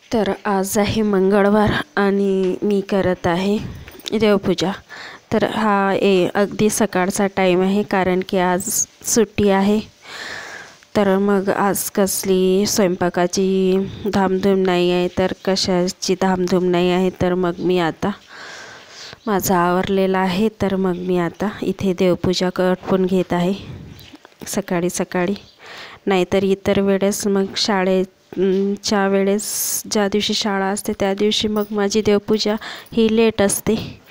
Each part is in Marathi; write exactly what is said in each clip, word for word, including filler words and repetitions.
तर आज आहे मंगळवार आणि मी करत आहे देवपूजा। तर हा ए अगदी सकाळचा टाईम आहे, कारण की आज सुट्टी आहे। तर मग आज कसली स्वयंपाकाची धामधूम नाही आहे, तर कशाची धामधूम नाही आहे। तर मग मी आता माझं आवरलेलं आहे, तर मग मी आता इथे देवपूजा करपून घेत आहे सकाळी सकाळी। नाहीतर इतर वेळेस मग शाळेत च्या वेळेस ज्या दिवशी शाळा असते त्या दिवशी मग माझी देवपूजा ही लेट असते।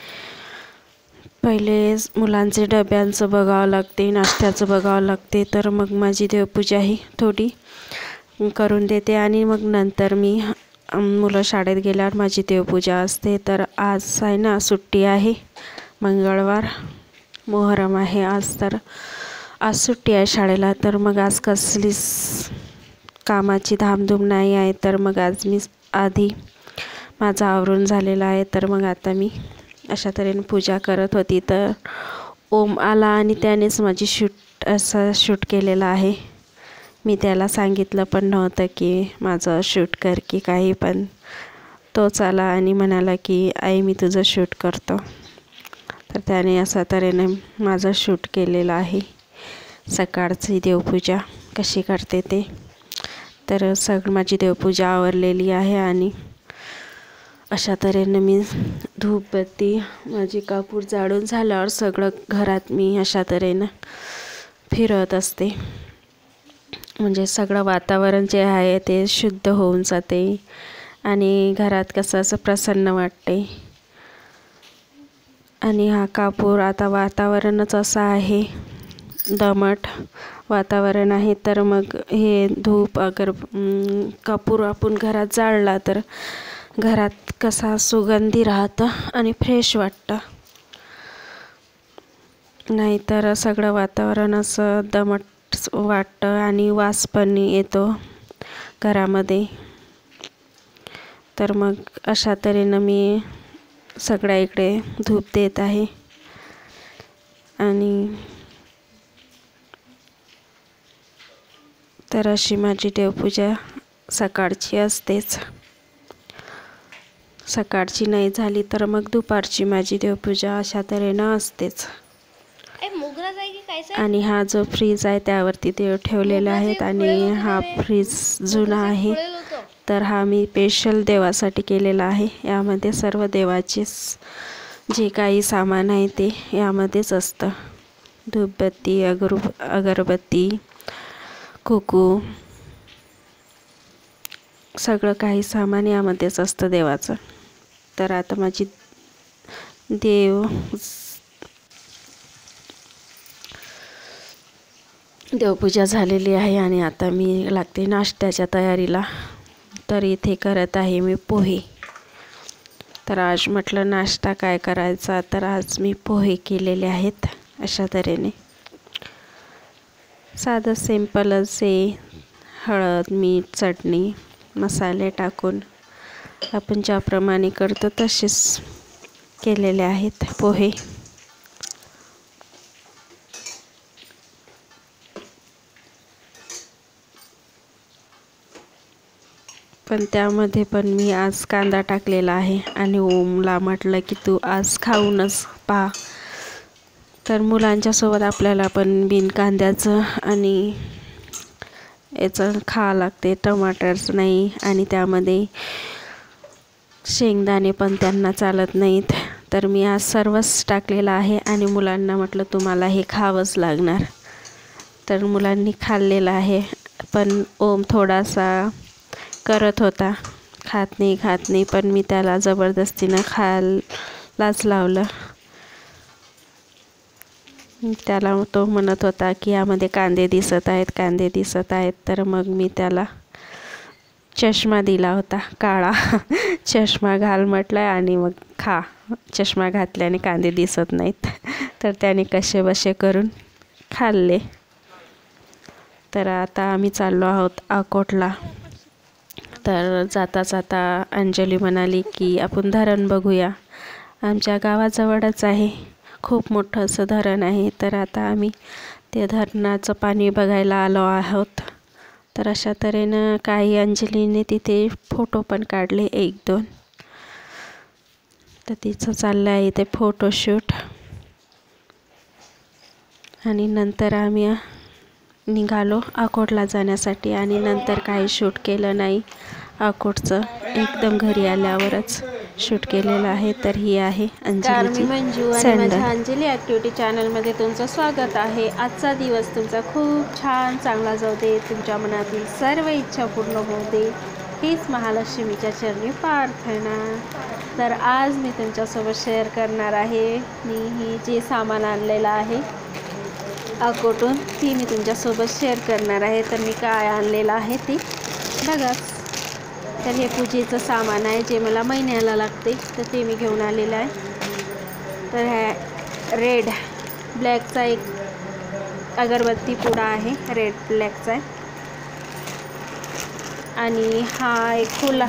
पहिले मुलांचे डब्यांचं बघावं लागते, नाश्त्याचं बघावं लागते, तर मग माझी देवपूजा ही थोडी करून देते आणि मग नंतर मी मुलं शाळेत गेल्यावर माझी देवपूजा असते। तर आज आहे ना, सुट्टी आहे, मंगळवार, मोहरम आहे आज। तर आज सुट्टी आहे शाळेला, तर मग आज कसलीच कामाची धामधूम नाही आहे। तर मग आज मी आधी माझं आवरून झालेलं आहे, तर मग आता मी अशा तऱ्हेने पूजा करत होती। तर ओम आला आणि त्यानेच माझी शूट असं शूट केलेलं आहे। मी त्याला सांगितलं पण नव्हतं की माझं शूट कर की काही, पण तोच आला आणि म्हणाला की आई मी तुझं शूट करतो। तर त्याने अशा तऱ्हेने माझं शूट केलेलं आहे सकाळची देवपूजा कशी करते ते। तर सगळं माझी देवपूजा आवरलेली आहे आणि अशा तऱ्हेने मी धूपबत्ती माझी कापूर जाळून झाल्यावर सगळं घरात मी अशा तऱ्हेनं फिरवत असते, म्हणजे सगळं वातावरण जे आहे ते शुद्ध होऊन जाते आणि घरात कसं असं प्रसन्न वाटते। आणि हा कापूर, आता वातावरणच असं आहे, दमट वातावरण आहे, तर मग हे धूप अगर कापूर आपण घरात जाळला तर घरात कसा सुगंधी राहतं आणि फ्रेश वाटतं। नाहीतर सगळं वातावरण असं दमट वाटतं आणि वास पण येतो घरामध्ये। तर मग अशा तऱ्हेनं मी सगळ्या इकडे धूप देत आहे आणि तर अशी माझी देवपूजा सकाळची असतेच। सकाळची नाही झाली तर मग दुपारची माझी देवपूजा अशा तऱ्हेनं असतेच। आणि हा जो फ्रीज आहे त्यावरती देव ठेवलेले आहेत आणि हा फ्रीज जुना आहे, तर हा मी स्पेशल देवासाठी केलेला आहे। यामध्ये सर्व देवाचे जे काही सामान आहे ते यामध्येच असतं, धूपबत्ती, अगर अगरबत्ती, कुकू, सगळं काही सामान यामध्येच असतं देवाचं। तर आता माझी देव देवपूजा झालेली आहे आणि आता मी लागते नाश्त्याच्या तयारीला। तर इथे करत आहे मी पोहे। तर आज म्हटलं नाश्ता काय करायचा, तर आज मी पोहे केलेले आहेत अशा तऱ्हेने, साधं सिंपल असे हळद, मीठ, चटणी, मसाले टाकून आपण ज्याप्रमाणे करतो तसेच केलेले आहेत पोहे। पण त्यामध्ये पण मी आज कांदा टाकलेला आहे आणि ओमला म्हटलं की तू आज खाऊनच पहा। तर मुलांच्या सोबत आपल्याला पण बिन कांद्याचं आणि याचं खावं लागते, टमाटरचं नाही, आणि त्यामध्ये शेंगदाणे पण त्यांना चालत नाहीत। तर मी आज सर्वच टाकलेलं आहे आणि मुलांना म्हटलं तुम्हाला हे खावंच लागणार। तर मुलांनी खाल्लेलं आहे, पण ओम थोडासा करत होता खात नाही खात नाही, पण मी त्याला जबरदस्तीनं खायलाच लावलं। त्याला तो म्हणत होता की यामध्ये कांदे दिसत आहेत, कांदे दिसत आहेत, तर मग मी त्याला चष्मा दिला होता, काळा चष्मा घाल म्हटलं आणि मग खा, चष्मा घातल्याने कांदे दिसत नाहीत। तर त्याने कसे बसे करून खाल्ले। तर आता आम्ही चाललो आहोत अकोटला। तर जाता जाता अंजली म्हणाली की आपण धरण बघूया, आमच्या गावाजवळच आहे, खूप मोठं असं धरण आहे। तर आता आम्ही ते धरणाचं पाणी बघायला आलो आहोत। तर अशा तऱ्हेनं काही अंजलीने तिथे फोटो पण काढले एक दोन. तर तिचं चाललं आहे इथे फोटोशूट. आणि नंतर आम्ही निघालो अकोटला जाण्यासाठी आणि नंतर काही शूट केलं नाही अकोटचं, एकदम घरी आल्यावरच शूट केलेलं आहे. तर ही आहे अंजलीची मंजू आणि माझ्या अंजली ॲक्टिव्हिटी चॅनलमध्ये तुमचं स्वागत आहे. आजचा दिवस तुमचा खूप छान चांगला जाऊ दे, तुमच्या मनातील सर्व इच्छा पूर्ण होऊ दे, हीच महालक्ष्मीच्या चरणी प्रार्थना. तर आज मी तुमच्यासोबत शेअर करणार आहे मी ही जे सामान आणलेलं आहे अकोटून, ती मी तुमच्यासोबत शेअर करणार आहे. तर मी काय आणलेलं आहे ते बघा. तर हे पूजेचं सामान आहे जे मला महिन्याला लागते, तर ते मी घेऊन आलेलं आहे. तर ह्या रेड ब्लॅकचा एक अगरबत्ती पुडा आहे, रेड ब्लॅकचा आहे. आणि हा एक फुला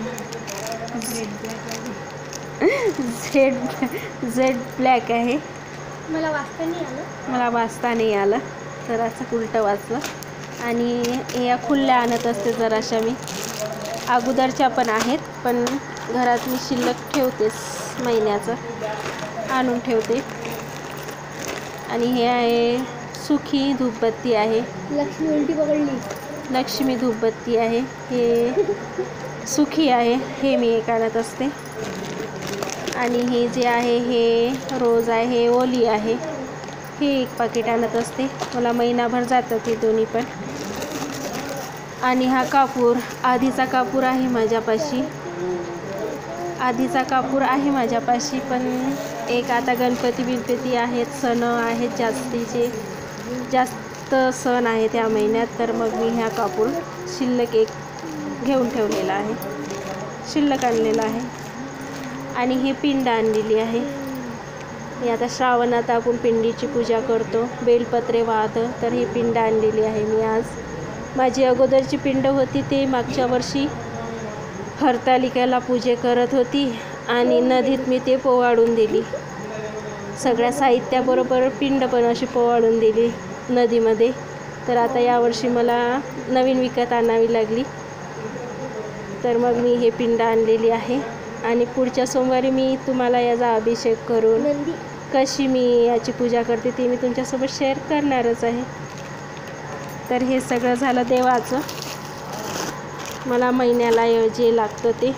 झेड झेड ब्लॅक आहे. मला वाचता नाही आलं मला वाचता नाही आलं तर असं उलटं वाचलं. आणि या खुल्ल्या आणत असते जराशा मी, अगोदरच्या पण आहेत पण घरात मी शिल्लक ठेवतेच, महिन्याचं आणून ठेवते. आणि हे आहे सुखी धूपबत्ती आहे, लक्ष्मी उलटी पकडली, लक्ष्मी धूपबत्ती आहे. हे सुखी आहे, हे मी एक आणत असते. आणि हे जे आहे हे रोज आहे, हे ओली आहे, हे एक पाकिट आणत असते, मला महिनाभर जातं ते दोन्ही पण. आणि हा कापूर, आधीचा कापूर आहे माझ्यापाशी, आधीचा कापूर आहे माझ्यापाशी पण एक आता गणपती बिनपती आहेत, सण आहेत जास्तीचे, जास्त सण आहे त्या महिन्यात, तर मग मी ह्या कापूर शिल्लक एक घेऊन ठेवलेला आहे, शिल्लक आणलेला आहे. आणि हे पिंड आणलेली आहे मी, आता श्रावणात आपण पिंडीची पूजा करतो, बेलपत्रे वाहतं, तर ही पिंड आणलेली आहे मी आज. माझी अगोदरची पिंड होती ते मागच्या वर्षी हरतालिकेला पूजे करत होती आणि नदीत मी ते पोवाडून दिली, सगळ्या साहित्याबरोबर पिंड पण अशी पोवाडून दिली नदीमध्ये. तर आता यावर्षी मला नवीन विकत आणावी लागली, तर मग मी हे पिंड आणलेली आहे. आणि पुढच्या सोमवारी मी तुम्हाला याचा अभिषेक करून कशी मी याची पूजा करते ते मी तुमच्यासोबत शेअर करणारच आहे. तर हे सगळं झालं देवाचं, मला महिन्याला जे लागतं ते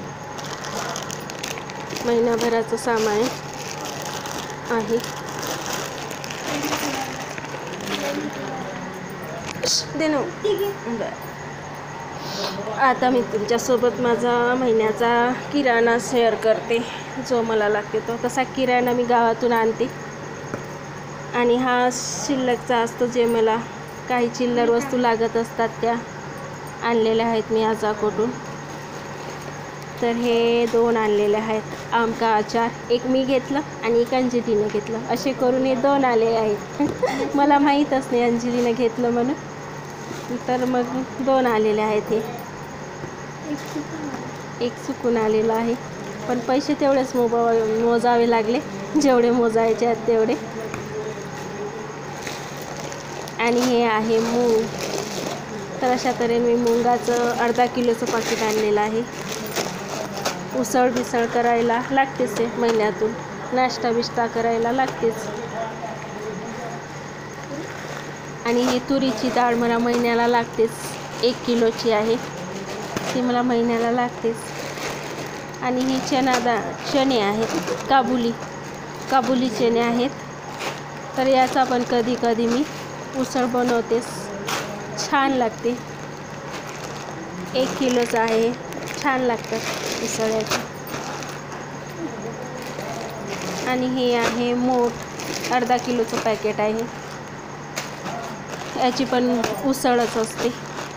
महिनाभराचं सामान आहे. दे ना बरं. आता मी तुमच्यासोबत माझा महिन्याचा किराणा शेअर करते, जो मला लागते तो. तसा किराणा मी गावातून आणते आणि हा शिल्लकचा असतो, जे मला काही चिल्लर वस्तू लागत असतात त्या आणलेल्या आहेत मी आज अकोटून. तर हे दोन आणलेले आहेत, आमका अचार, एक मी घेतलं आणि एक अंजलीनं घेतलं, असे करून हे दोन आले आहेत. मला माहीतच नाही अंजलीनं घेतलं म्हणून, तर मग दोन आलेले आहेत. हे एक चुकून आलेलं आहे, पण पैसे तेवढेच मोबा मोजावे लागले, जेवढे मोजायचे आहेत तेवढे. आणि हे आहे मूग, तर अशा तऱ्हेने मी मुंगाचं अर्धा किलोचं पाकिट आणलेलं आहे. उसळ बिसळ करायला लागतेच आहे महिन्यातून, नाश्ता बिष्टा करायला लागतेच. आणि ही तुरीची डाळ मला महिन्याला लागतेच, एक किलोची आहे ती मला महिन्याला लागतेच. आणि ही चना डाळ चणे आहेत, काबुली काबुली चणे आहेत, तर याचा पण कधी कधी मी उसळ बनवतेच, छान लागते. एक किलोचं आहे, छान लागतात उसळ याची. आणि हे आहे मोठ अर्धा किलोचं पॅकेट आहे, याची पण उसळच असते.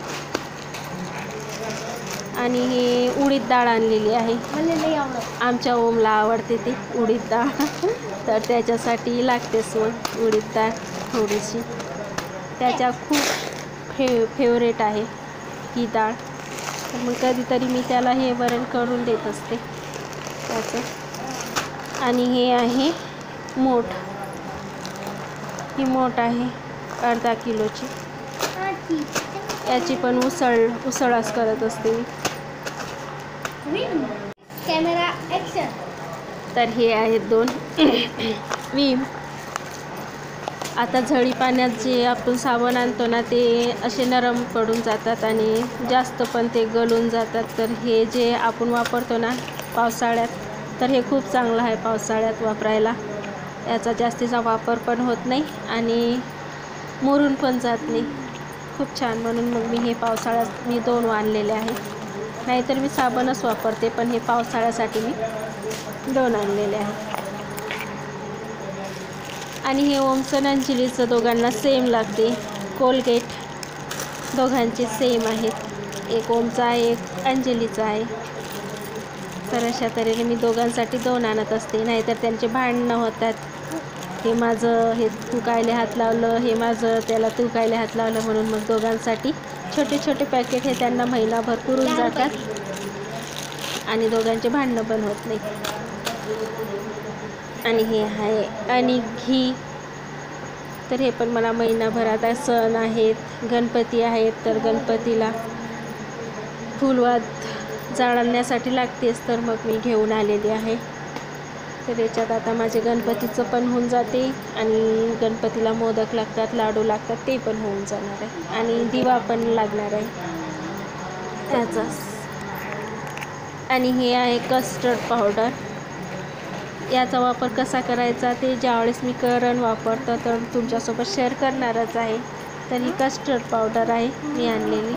आणि हे उडीद डाळ आणलेली आहे, मला नाही आवडत, आमच्या ओमला आवडते ती उडीद डाळ, तर त्याच्यासाठी लागतेच मग उडीद डाळ थोडीशी, त्याच्या खूप फे फेवरेट आहे ही डाळ. तर मग कधीतरी मी त्याला हे वरण करून देत असते त्याचं. आणि हे आहे मोठ, ही मोठ आहे अर्धा किलोची. याची पण उसळ उसळच करत असते मी. Camera action. तर हे आहेत दोन विम. आता झडी पाण्यात जे आपण साबण आणतो ना ते असे नरम पडून जातात आणि जास्त पण ते गळून जातात. तर हे जे आपण वापरतो ना पावसाळ्यात तर हे खूप चांगलं आहे पावसाळ्यात वापरायला. याचा जास्तीचा वापर पण होत नाही आणि मुरून पण जात नाही. खूप छान, म्हणून मग मी हे पावसाळ्यात मी दोन आणलेले आहे. नाहीतर मी साबणच वापरते, पण हे पावसाळ्यासाठी मी दोन आणलेले आहे. आणि हे ओमचं अंजलीचं दोघांना सेम लागते. कोलगेट दोघांचे सेम आहेत. एक ओमचा आहे, एक अंजलीचा आहे. तर अशा तऱ्हेने मी दोघांसाठी दोन आणत असते, नाहीतर त्यांचे भांडणं होतात. हे माझं, हे तू कायले हात लावलं, हे माझं, त्याला तू कायले हात लावलं. म्हणून मग दोघांसाठी छोटे छोटे पॅकेट हे त्यांना महिनाभर पुरून जातात आणि दोघांचे भांडणं पण होत नाही. आणि हे आहे आणि घी. तर हे पण मला महिनाभर, आता सण आहेत, गणपती आहेत, तर गणपतीला फुलवात जाळण्यासाठी लागतेच, तर मग मी घेऊन आलेली आहे. तर याच्यात आता माझे गणपतीचं पण होऊन जाते आणि गणपतीला मोदक लागतात, लाडू लागतात, ते पण होऊन जाणार आहे आणि दिवा पण लागणार आहे त्याचाच. आणि हे आहे कस्टर्ड पावडर. याचा वापर कसा करायचा ते ज्यावेळेस मी करण वापरतो तर तुमच्यासोबत शेअर करणारच आहे. तर ही कस्टर्ड पावडर आहे मी आणलेली.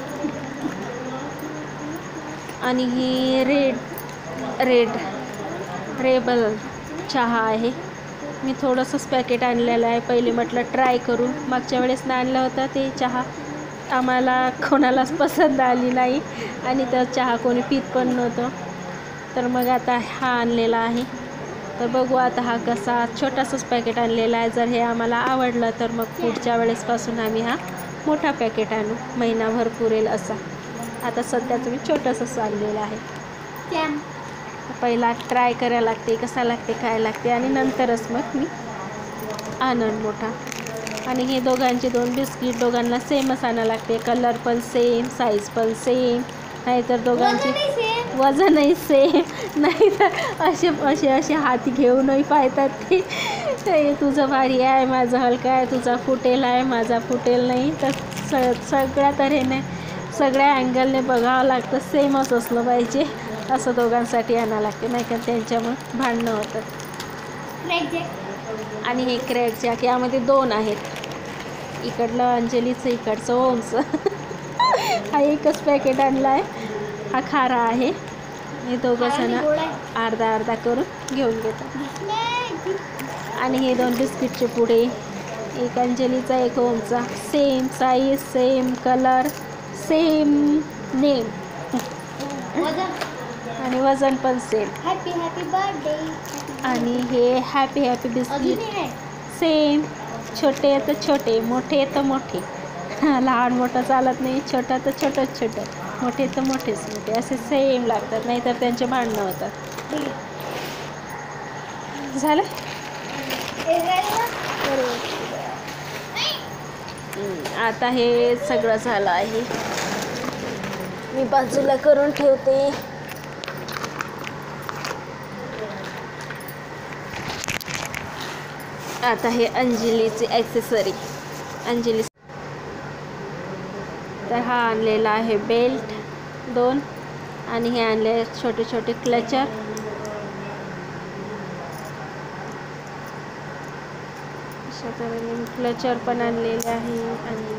आणि ही रेड रेड रेबल चहा आहे. मी थोडंसंच पॅकेट आणलेलं आहे. पहिले म्हटलं ट्राय करू. मागच्या वेळेस ना आणलं होतं ते चहा, आम्हाला कोणालाच पसंत आली नाही आणि तर चहा कोणी पित पण नव्हतं. तर मग आता हा आणलेला आहे. तर बघू आता हा कसा, छोटासाच पॅकेट आणलेला आहे. जर हे आम्हाला आवडलं तर मग पुढच्या वेळेसपासून आम्ही हा मोठा पॅकेट आणू, महिनाभर पुरेल असा. आता सध्याचं मी छोटंसंच आणलेलं आहे. पहिला ट्राय करायला लागते, कसा लागते, काय लागते आणि नंतरच मग मी आणन मोठा. आणि हे दोघांचे दोन बिस्किट दोघांना सेमच आणायला लागते. कलर पण सेम, साईज पण सेम, नाहीतर दोघांचे वजनही सेम, नाहीतर असे असे असे हाती घेऊनही पाहतात ते. तुझं भारी आहे, माझं हलका आहे, तुझा फुटेल आहे, माझा फुटेल नाही. तर स सगळ्या तऱ्हेने सगळ्या अँगलने बघावं लागतं, सेमच असलं पाहिजे असं दोघांसाठी आणावं लागते, नाही का त्यांच्यामुळे भांडणं होतात. आणि हे क्रॅक जॅक, यामध्ये दोन आहेत, इकडलं अंजलीचं, इकडचं ओमचं. हा एकच पॅकेट आणला आहे. हा खारा आहे. हे दोघं जण अर्धा अर्धा करून घेऊन घेतात. आणि हे दोन बिस्किटचे पुडे, एक अंजलीचा, एक ओमचा, same size, same colour, same name आणि वजन पण सेम. Happy happy birthday. आणि हे हॅपी हॅपी बिस्किट सेम, छोटे तर छोटे, मोठे तर मोठे. लहान मोठं चालत नाही, छोटा तर छोटंच छोटं, मोठे तर मोठेच मोठे, असे सेम लागतात, नाहीतर त्यांचे भांडणं होतात. झालं. आता हे सगळं झालं आहे, मी बाजूला करून ठेवते. आता हे अंजलीची ॲक्सेसरी. अंजली तर हा आणलेला आहे बेल्ट दोन, आणि हे आणले छोटे छोटे क्लचर. अशा तऱ्हेने क्लचर पण आणलेले आहे. आणि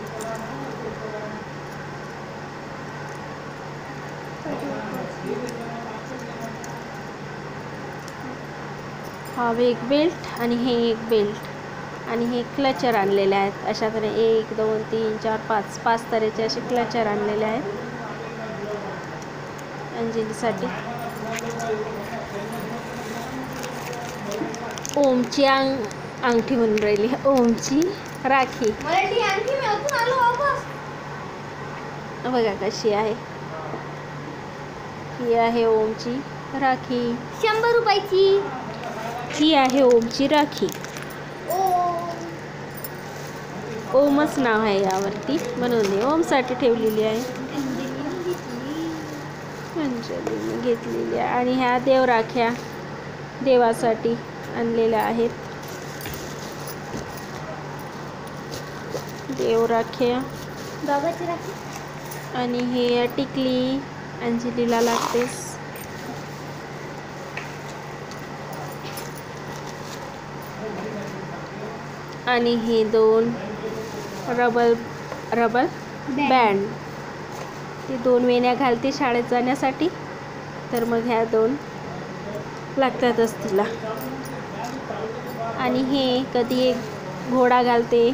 हा एक बेल्ट आणि हे एक बेल्ट आणि हे क्लचर आणलेले आहेत. अशा तऱ्हेने एक दोन तीन चार पाच पाच तऱ्हेचे असे क्लचर आणलेले आहेत अंजलीसाठी. ओमची अंग अंगठी म्हणून राहिली, ओमची राखी बघा कशी आहे. ही आहे ओमची राखी, शंभर रुपयाची. ही आहे ओमची राखी. ओमच नाव आहे यावरती, म्हणून मी ओमसाठी ठेवलेली आहे. अंजलीने घेतलेली आहे. आणि ह्या देवराख्या देवासाठी आणलेल्या आहेत. देवराख्या बाबाची राखी. आणि हे टिकली अंजलीला लागतेस. आणि हे दोन रबल रबल बँड, ते दोन वेण्या घालते शाळेत जाण्यासाठी, तर मग ह्या दोन लागतातच तिला. आणि हे कधी एक घोडा घालते,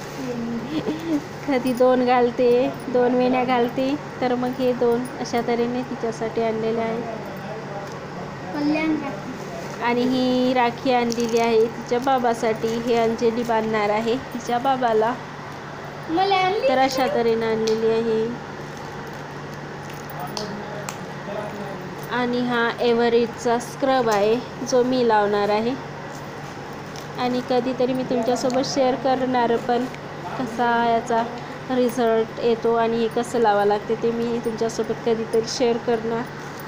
कधी दोन घालते, दोन वेण्या घालते, तर मग हे दोन अशा तऱ्हेने तिच्यासाठी आणलेले आहेत. कल्याण राखी. आणि ही राखी आणलेली आहे तिच्या बाबासाठी. हे अंजली बांधणार आहे तिच्या बाबाला, मला आणली. तर अशा तऱ्हेने आणलेली आहे. आणि हा एव्हरेजचा स्क्रब आहे जो मी लावणार आहे. आणि कधीतरी मी तुमच्यासोबत शेअर करणार पण कसा याचा रिझल्ट येतो आणि हे कसं लावावं लागते ते मी तुमच्यासोबत कधीतरी शेअर करणार.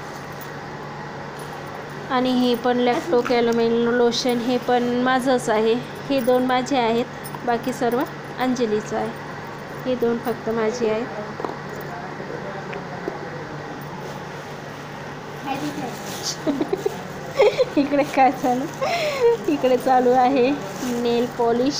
आणि हे पण लॅक्टो कॅलोमेन लोशन, हे पण माझंच आहे. हे दोन माझे आहेत, बाकी सर्व अंजलीचं आहे. हे दोन फक्त माझे आहेत. इकडे काय चालू इकडे चालू आहे नेल पॉलिश.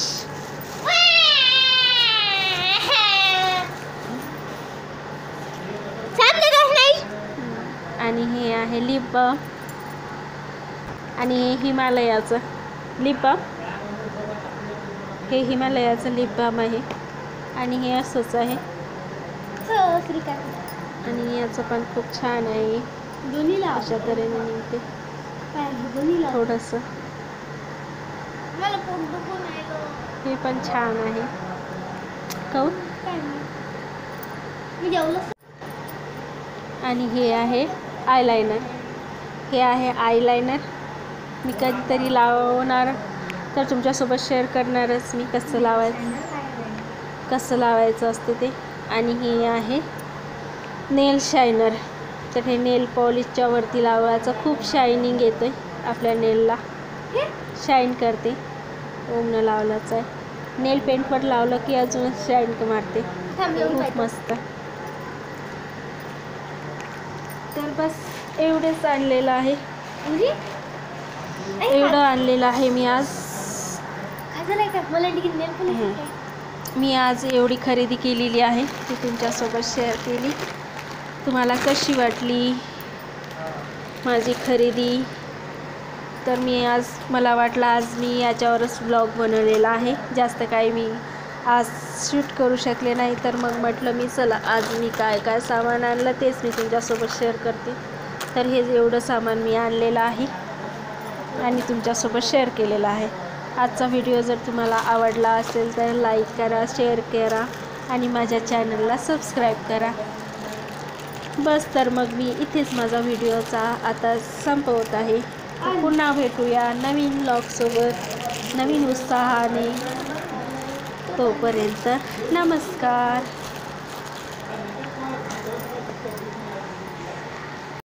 आणि हे आहे लिप बाम. आणि हे हिमालयाचं लिप बाम, हे हिमालयाचं लिप बाम आहे. आणि हे असंच आहे. आणि याचं पण खूप छान आहे, दोन्ही लाव. अशा तऱ्हेने निघते दोन्ही लाव. थोडंसं. मला पोट दुखून राहिलं. हे पण छान आहे. काऊन? काय नाही. मी जेवलो. आणि हे आहे आयलायनर. हे आहे आयलायनर. मी कधीतरी लावणार तर तुमच्यासोबत शेअर करणारच मी कसं लावायचं कसं लावायचं असते ते. आणि हे आहे नेल शायनर. तर हे नेल पॉलिशच्या वरती लावायचं, खूप शायनिंग येतं आपल्या नेलला, शाईन करते. ओमनं लावलाच आहे. नेल पेंटवर लावलं की अजूनच शाईन मारते, खूप मस्त. तर बस एवढेच आणलेलं आहे, एवढं आणलेलं आहे मी आज. मी आज एवढी खरेदी केलेली आहे ती तुमच्यासोबत शेअर केली. तुम्हाला कशी वाटली माझी खरेदी? तर मी आज मला वाटलं आज मी याच्यावरच ब्लॉग बनवलेला आहे. जास्त काही मी आज शूट करू शकले नाही, तर मग म्हटलं मी चला आज मी काय काय सामान आणलं तेच मी तुमच्यासोबत शेअर करते. तर हे एवढं सामान मी आणलेलं आहे आणि तुमच्यासोबत शेअर केलेलं आहे. आजचा व्हिडिओ जर तुम्हाला आवडला असेल तर लाईक करा, शेअर करा आणि माझ्या चॅनलला सबस्क्राईब करा. बस तर मग मी इथेच माझा व्हिडिओचा आता संपवत आहे. पुन्हा भेटूया नवीन ब्लॉगसोबत नवीन उत्साहाने. तोपर्यंत नमस्कार.